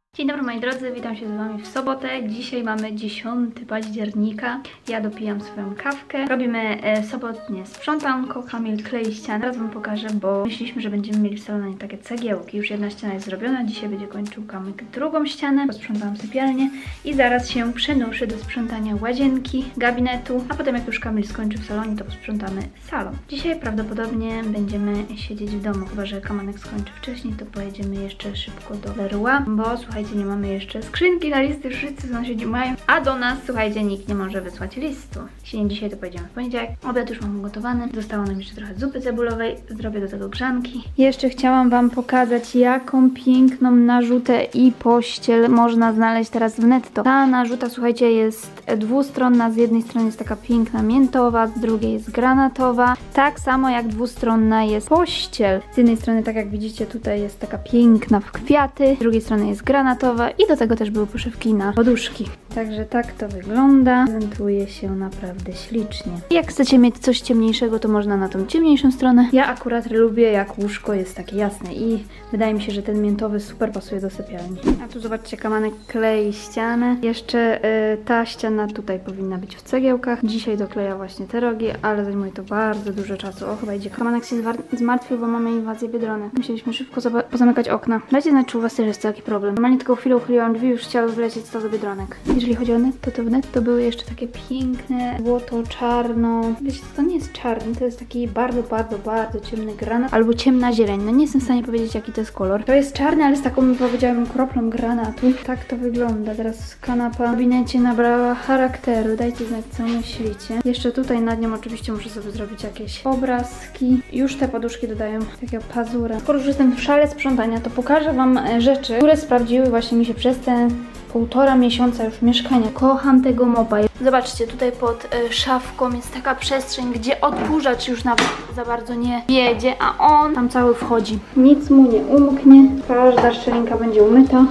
Dzień dobry moi drodzy, witam się z wami w sobotę. Dzisiaj mamy 10 października. Ja dopijam swoją kawkę. Robimy sobotnie sprzątanko. Kamil klei ścianę. Teraz wam pokażę, bo myśleliśmy, że będziemy mieli w salonie takie cegiełki. Już jedna ściana jest zrobiona. Dzisiaj będzie kończył Kamil drugą ścianę. Posprzątałam sypialnię i zaraz się przenoszę do sprzątania łazienki, gabinetu. A potem jak już Kamil skończy w salonie, to posprzątamy salon. Dzisiaj prawdopodobnie będziemy siedzieć w domu. Chyba że Kamanek skończy wcześniej, to pojedziemy jeszcze szybko do Leroy, bo słuchajcie, nie mamy jeszcze skrzynki na listy, wszyscy sąsiedzi mają, a do nas, słuchajcie, nikt nie może wysłać listu. Jeśli nie dzisiaj, to pojedziemy w poniedziałek. Obiad już mam ugotowany, zostało nam jeszcze trochę zupy cebulowej, zrobię do tego grzanki. Jeszcze chciałam wam pokazać, jaką piękną narzutę i pościel można znaleźć teraz w Netto. Ta narzuta, słuchajcie, jest dwustronna, z jednej strony jest taka piękna miętowa, z drugiej jest granatowa. Tak samo jak dwustronna jest pościel. Z jednej strony, tak jak widzicie, tutaj jest taka piękna w kwiaty, z drugiej strony jest granatowa i do tego też były poszywki na poduszki. Także tak to wygląda. Prezentuje się naprawdę ślicznie. Jak chcecie mieć coś ciemniejszego, to można na tą ciemniejszą stronę. Ja akurat lubię, jak łóżko jest takie jasne i wydaje mi się, że ten miętowy super pasuje do sypialni. A tu zobaczcie, Kamanek klei ścianę. Jeszcze ta ściana tutaj powinna być w cegiełkach. Dzisiaj dokleja właśnie te rogi, ale zajmuje to bardzo dużo czasu. O, chyba idzie. Kamanek się zmartwił, bo mamy inwazję biedronek. Musieliśmy szybko pozamykać okna. Dajcie znać, czy u was też jest taki problem. Normalnie tylko chwilę uchyliłam drzwi, już chciały wlecieć 100 do biedronek. Jeżeli chodzi o netto, to w netto były jeszcze takie piękne złoto, czarno. Wiecie, to nie jest czarny, to jest taki bardzo, bardzo, bardzo ciemny granat albo ciemna zieleń. No nie jestem w stanie powiedzieć, jaki to jest kolor. To jest czarny, ale z taką, powiedziałabym, kroplą granatu. Tak to wygląda. Teraz kanapa w gabinecie nabrała charakteru. Dajcie znać, co myślicie. Jeszcze tutaj nad nią oczywiście muszę sobie zrobić jakieś obrazki. Już te poduszki dodają takiego pazura. Skoro już jestem w szale sprzątania, to pokażę wam rzeczy, które sprawdziły właśnie mi się przez te 1,5 miesiąca już mieszkania. Kocham tego mopa. Zobaczcie, tutaj pod szafką jest taka przestrzeń, gdzie odkurzacz już nawet za bardzo nie jedzie, a on tam cały wchodzi. Nic mu nie umknie. Każda szczelinka będzie umyta.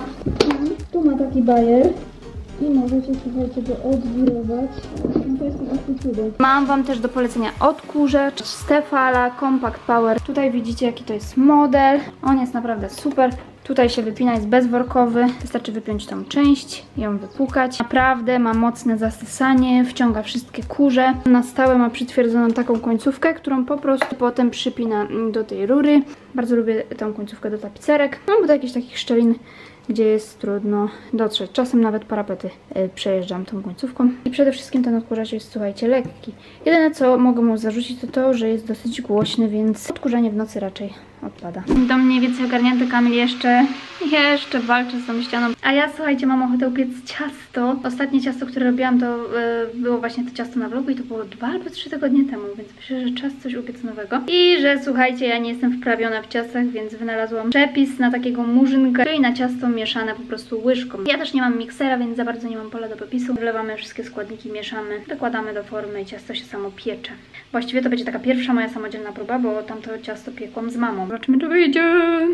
Tu ma taki bajer. I możecie, słuchajcie, go odwirować. No to jest po prostu cudem. Mam wam też do polecenia odkurzacz Stefala Compact Power. Tutaj widzicie, jaki to jest model. On jest naprawdę super. Tutaj się wypina, jest bezworkowy. Wystarczy wypiąć tą część, ją wypłukać. Naprawdę ma mocne zasysanie, wciąga wszystkie kurze. Na stałe ma przytwierdzoną taką końcówkę, którą po prostu potem przypina do tej rury. Bardzo lubię tą końcówkę do tapicerek. No bo do jakichś takich szczelin, gdzie jest trudno dotrzeć. Czasem nawet parapety przejeżdżam tą końcówką. I przede wszystkim ten odkurzacz jest, słuchajcie, lekki. Jedyne, co mogę mu zarzucić, to to, że jest dosyć głośny, więc odkurzanie w nocy raczej odpada. Do mniej więcej ogarnięty Kamil jeszcze walczy z tą ścianą. A ja, słuchajcie, mam ochotę upiec ciasto. Ostatnie ciasto, które robiłam, to było właśnie to ciasto na vlogu i to było 2 albo 3 tygodnie temu, więc myślę, że czas coś upiec nowego. I że, słuchajcie, ja nie jestem wprawiona w ciastach, więc wynalazłam przepis na takiego murzynka i na ciasto mieszane po prostu łyżką. Ja też nie mam miksera, więc za bardzo nie mam pola do popisu. Wlewamy wszystkie składniki, mieszamy, dokładamy do formy i ciasto się samo piecze. Właściwie to będzie taka pierwsza moja samodzielna próba, bo tamto ciasto piekłam z mamą. Zobaczymy, czy wyjdzie.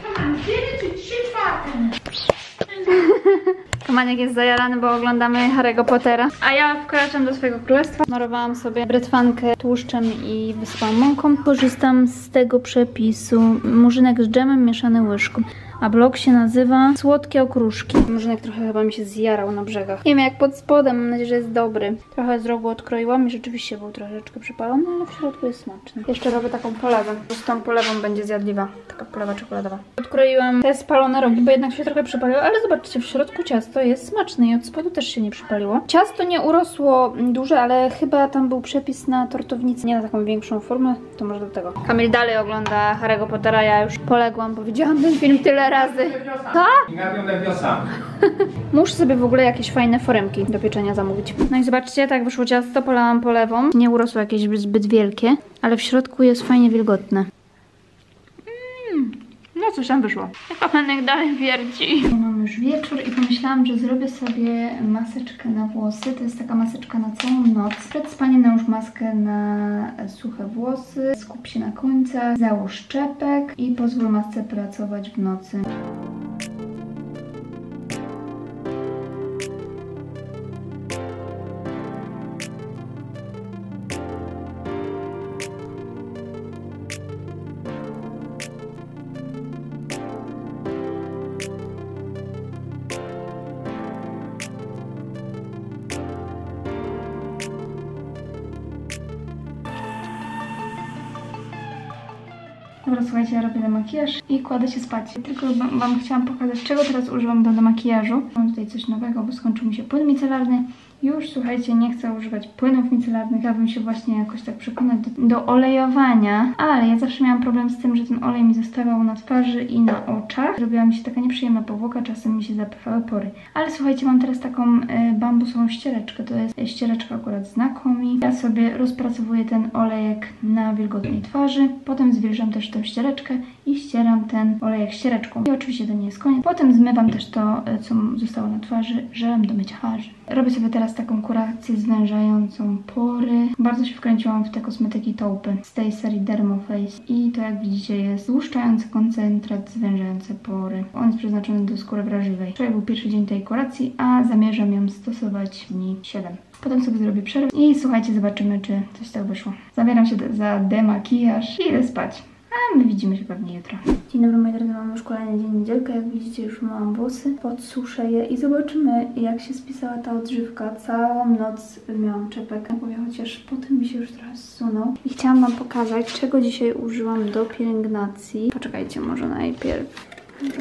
Kamanek jest zajarany, bo oglądamy Harry'ego Pottera. A ja wkraczam do swojego królestwa. Smarowałam sobie brytwankę tłuszczem i wysypałam mąką. Korzystam z tego przepisu. Murzynek z dżemem mieszany łyżką. A blog się nazywa Słodkie okruszki. Murzynek trochę chyba mi się zjarał na brzegach. Nie wiem, jak pod spodem, mam nadzieję, że jest dobry. Trochę z rogu odkroiłam i rzeczywiście był troszeczkę przypalony, ale w środku jest smaczny. Jeszcze robię taką polewę. Z tą polewą będzie zjadliwa. Taka polewa czekoladowa. Odkroiłam te spalone rogi, bo jednak się trochę przypaliło, ale zobaczcie, w środku ciasto jest smaczne i od spodu też się nie przypaliło. Ciasto nie urosło duże, ale chyba tam był przepis na tortownicę, nie na taką większą formę, to może do tego. Kamil dalej ogląda Harry'ego Pottera, ja już poległam, bo widziałam ten film tyle razy. Co? Muszę sobie w ogóle jakieś fajne foremki do pieczenia zamówić. No i zobaczcie, tak wyszło ciasto, polałam polewą. Nie urosło jakieś zbyt wielkie, ale w środku jest fajnie wilgotne. No coś tam wyszło. Kamanek dalej wierci. Mam już wieczór i pomyślałam, że zrobię sobie maseczkę na włosy. To jest taka maseczka na całą noc. Przed spaniem nałóż maskę na suche włosy. Skup się na końcach, załóż czepek i pozwól masce pracować w nocy. Dobra, słuchajcie, ja robię demakijaż i kładę się spać. Tylko wam chciałam pokazać, czego teraz używam do demakijażu. Mam tutaj coś nowego, bo skończył mi się płyn micelarny. Już, słuchajcie, nie chcę używać płynów micelarnych. Chciałabym się właśnie jakoś tak przekonać do olejowania, ale ja zawsze miałam problem z tym, że ten olej mi zostawał na twarzy i na oczach. Zrobiła mi się taka nieprzyjemna powłoka, czasem mi się zapychały pory. Ale słuchajcie, mam teraz taką bambusową ściereczkę. To jest ściereczka akurat z Nakomi. Ja sobie rozpracowuję ten olejek na wilgotnej twarzy. Potem zwilżam też tę ściereczkę i ścieram ten olejek ściereczką. I oczywiście to nie jest koniec. Potem zmywam też to, co zostało na twarzy, żelem do mycia twarzy. Robię sobie teraz taką kurację zwężającą pory. Bardzo się wkręciłam w te kosmetyki Taupy z tej serii Dermoface. I to, jak widzicie, jest złuszczający koncentrat zwężający pory. On jest przeznaczony do skóry wrażliwej. Wczoraj był pierwszy dzień tej kuracji, a zamierzam ją stosować dni 7. Potem sobie zrobię przerwę i słuchajcie, zobaczymy, czy coś tak wyszło. Zabieram się za demakijaż i idę spać. A my widzimy się pewnie jutro. Dzień dobry, moi drodzy, mamy już kolejny dzień, niedzielkę. Jak widzicie, już myłam włosy, podsuszę je i zobaczymy, jak się spisała ta odżywka. Całą noc miałam czepek na głowie, chociaż potem mi się już trochę zsunął. I chciałam wam pokazać, czego dzisiaj użyłam do pielęgnacji. Poczekajcie, może najpierw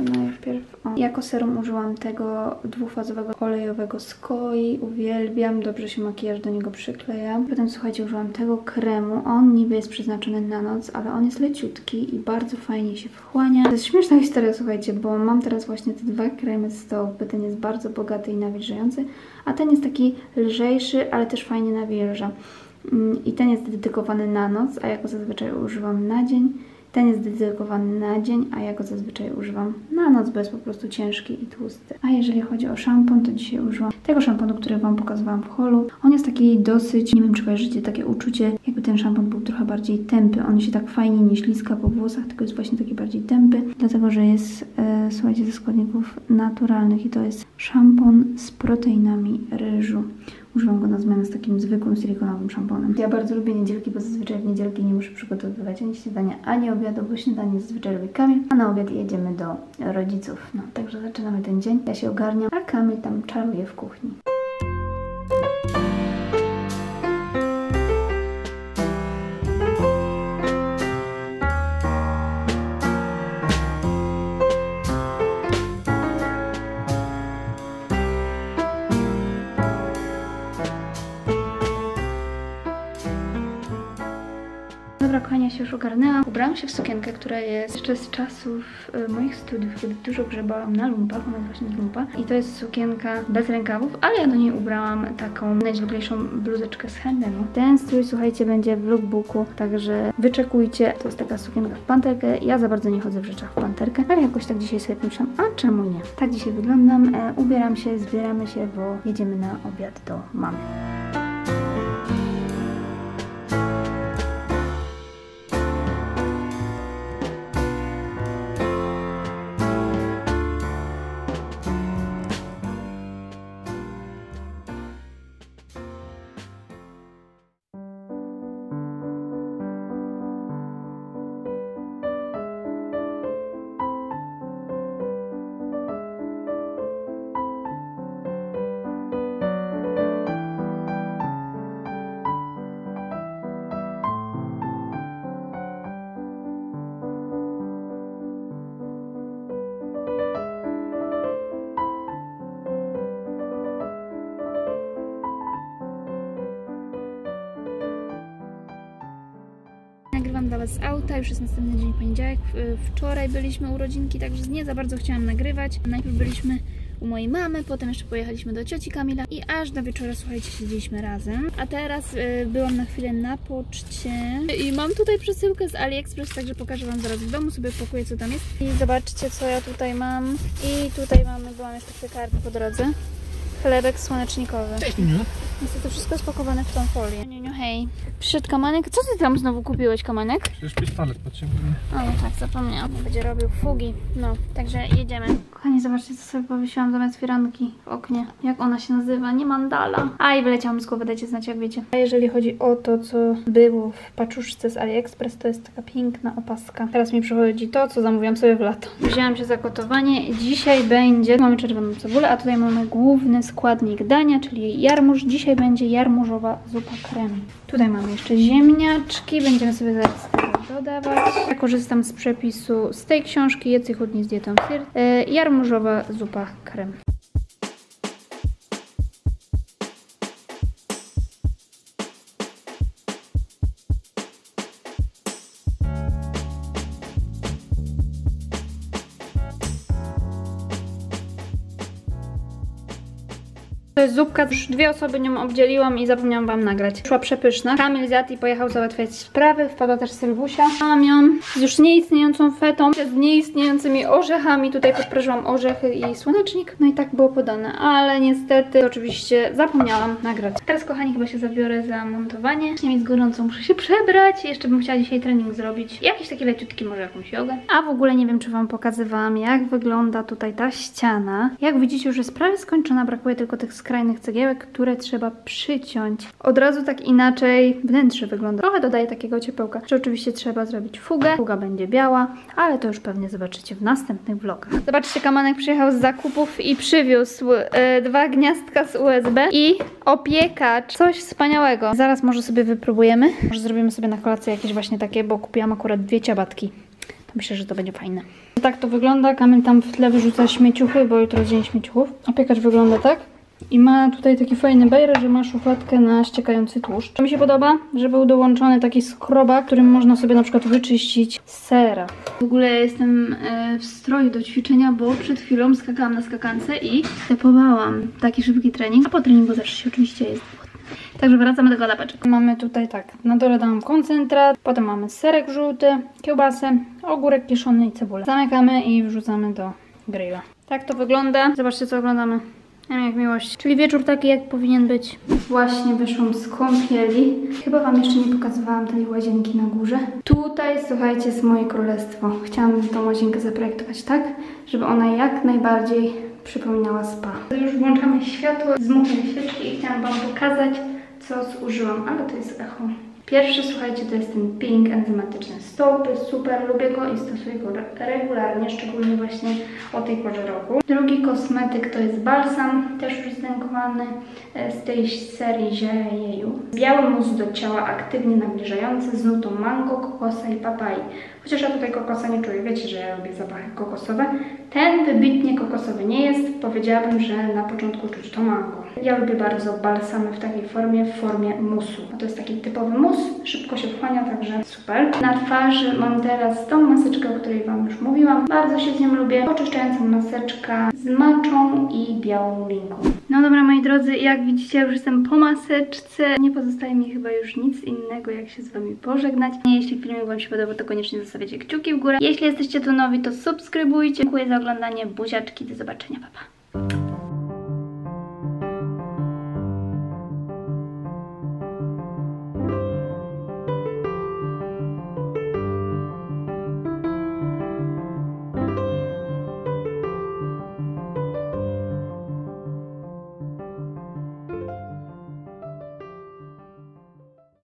jako serum użyłam tego dwufazowego olejowego z Koi. Uwielbiam, dobrze się makijaż do niego przykleja. Potem, słuchajcie, użyłam tego kremu. On niby jest przeznaczony na noc, ale on jest leciutki i bardzo fajnie się wchłania. To jest śmieszna historia, słuchajcie, bo mam teraz właśnie te dwa kremy z Taupy. Ten jest bardzo bogaty i nawilżający, a ten jest taki lżejszy, ale też fajnie nawilża. I ten jest dedykowany na noc, a ja go zazwyczaj używam na dzień. Ten jest dedykowany na dzień, a ja go zazwyczaj używam na noc, bo jest po prostu ciężki i tłusty. A jeżeli chodzi o szampon, to dzisiaj użyłam tego szamponu, który wam pokazywałam w holu. On jest taki dosyć, nie wiem, czy kojarzycie takie uczucie, jakby ten szampon był trochę bardziej tępy. On się tak fajnie nie śliska po włosach, tylko jest właśnie taki bardziej tępy, dlatego że jest, słuchajcie, ze składników naturalnych i to jest szampon z proteinami ryżu. Używam go na zmianę z takim zwykłym silikonowym szamponem. Ja bardzo lubię niedzielki, bo zazwyczaj w niedzielki nie muszę przygotowywać ani śniadania, ani obiadu, bo śniadanie zazwyczaj robi Kamil, a na obiad jedziemy do rodziców. No, także zaczynamy ten dzień. Ja się ogarniam, a Kamil tam czaruje w kuchni. Dobra, kochani, ja się już ogarnęłam. Ubrałam się w sukienkę, która jest jeszcze z czasów moich studiów, kiedy dużo grzebałam na lumpach. Ona jest właśnie z lumpa. I to jest sukienka bez rękawów, ale ja do niej ubrałam taką najzwyklejszą bluzeczkę z H&M-u. Ten strój, słuchajcie, będzie w lookbooku, także wyczekujcie. To jest taka sukienka w panterkę. Ja za bardzo nie chodzę w rzeczach w panterkę, ale jakoś tak dzisiaj sobie pomyślałam, a czemu nie? Tak dzisiaj wyglądam. Ubieram się, zbieramy się, bo jedziemy na obiad do mamy. Nagrywam dla was z auta, już jest następny dzień, poniedziałek. Wczoraj byliśmy urodzinki, także nie za bardzo chciałam nagrywać. Najpierw byliśmy u mojej mamy, potem jeszcze pojechaliśmy do cioci Kamila i aż do wieczora, słuchajcie, siedzieliśmy razem. A teraz byłam na chwilę na poczcie i mam tutaj przesyłkę z AliExpress, także pokażę wam zaraz w domu, sobie pakuję, co tam jest. I zobaczcie, co ja tutaj mam. I tutaj byłam jeszcze w piekarni po drodze. Chlebek słonecznikowy. Cześć, Niuniu. Niestety wszystko jest pakowane w tą folię. Niuniu, hej. Przyszedł Kamanek. Co ty tam znowu kupiłeś, Kamanek? Przecież 5 palet potrzebuję. O, no tak, zapomniałam. Będzie robił fugi. No, także jedziemy. Kochani, zobaczcie, co sobie powiesiłam zamiast firanki w oknie. Jak ona się nazywa? Nie mandala. A, i wyleciałam z głowy, dajcie znać, jak wiecie. A jeżeli chodzi o to, co było w paczuszce z AliExpress, to jest taka piękna opaska. Teraz mi przychodzi to, co zamówiłam sobie w lato. Wzięłam się za gotowanie. Dzisiaj będzie... Mamy czerwoną cebulę, a tutaj mamy główny składnik dania, czyli jarmuż. Dzisiaj będzie jarmużowa zupa krem. Tutaj mamy jeszcze ziemniaczki. Będziemy sobie zaraz z tego dodawać. Ja korzystam z przepisu z tej książki Jedz i chudnij z dietą Sirt. Jarmużowa zupa krem. To jest zupka, już 2 osoby nią obdzieliłam i zapomniałam wam nagrać. Szła przepyszna. Kamil zjadł i pojechał załatwiać sprawy, wpadła też Sylwusia. Mam ją z już nieistniejącą fetą, z nieistniejącymi orzechami. Tutaj podprażyłam orzechy i słonecznik. No i tak było podane, ale niestety oczywiście zapomniałam nagrać. Teraz kochani chyba się zabiorę za montowanie. Nie mi z gorącą, muszę się przebrać. Jeszcze bym chciała dzisiaj trening zrobić. Jakiś taki leciutki, może jakąś jogę. A w ogóle nie wiem, czy wam pokazywałam, jak wygląda tutaj ta ściana. Jak widzicie, już jest prawie skończona, brakuje tylko tych skrajnych cegiełek, które trzeba przyciąć. Od razu tak inaczej wnętrze wygląda. Trochę dodaje takiego ciepełka, że oczywiście trzeba zrobić fugę. Fuga będzie biała, ale to już pewnie zobaczycie w następnych vlogach. Zobaczcie, Kamanek przyjechał z zakupów i przywiózł 2 gniazdka z USB i opiekacz. Coś wspaniałego. Zaraz może sobie wypróbujemy. Może zrobimy sobie na kolację jakieś właśnie takie, bo kupiłam akurat 2 ciabatki. Myślę, że to będzie fajne. Tak to wygląda. Kamil tam w tle wyrzuca śmieciuchy, bo jutro dzień śmieciuchów. Opiekacz wygląda tak. I ma tutaj taki fajny bajer, że ma szufladkę na ściekający tłuszcz. Mi się podoba, że był dołączony taki skrobak, którym można sobie na przykład wyczyścić sera. W ogóle jestem w stroju do ćwiczenia, bo przed chwilą skakałam na skakance i stepowałam. Taki szybki trening, a po treningu zawsze się oczywiście jest głodny. Także wracamy do kanapeczek. Mamy tutaj tak, na dole dałam koncentrat, potem mamy serek żółty, kiełbasę, ogórek kiszony i cebulę. Zamykamy i wrzucamy do grilla. Tak to wygląda. Zobaczcie, co oglądamy. Nie wiem, jak miłość. Czyli wieczór taki, jak powinien być. Właśnie wyszłam z kąpieli. Chyba wam jeszcze nie pokazywałam tej łazienki na górze. Tutaj, słuchajcie, jest moje królestwo. Chciałam tą łazienkę zaprojektować tak, żeby ona jak najbardziej przypominała spa. Już włączamy światło, zmucham świeczki i chciałam wam pokazać, co zużyłam, ale to jest echo. Pierwszy, słuchajcie, to jest ten peeling enzymatyczny stopy. Super, lubię go i stosuję go regularnie, szczególnie właśnie o tej porze roku. Drugi kosmetyk to jest balsam, też już zdenkowany z tej serii Zieju. Biały mus do ciała aktywnie nawilżający z nutą mango, kokosa i papai. Chociaż ja tutaj kokosa nie czuję, wiecie, że ja lubię zapachy kokosowe. Ten wybitnie kokosowy nie jest, powiedziałabym, że na początku czuć to mango. Ja lubię bardzo balsamy w takiej formie, w formie musu. A to jest taki typowy mus, szybko się wchłania, także super. Na twarzy mam teraz tą maseczkę, o której wam już mówiłam. Bardzo się z nią lubię. Oczyszczająca maseczka z maczą i białą linką. No dobra, moi drodzy, jak widzicie, już jestem po maseczce. Nie pozostaje mi chyba już nic innego, jak się z wami pożegnać. Jeśli filmik wam się podobał, to koniecznie zostawiacie kciuki w górę. Jeśli jesteście tu nowi, to subskrybujcie. Dziękuję za oglądanie. Buziaczki, do zobaczenia, pa pa.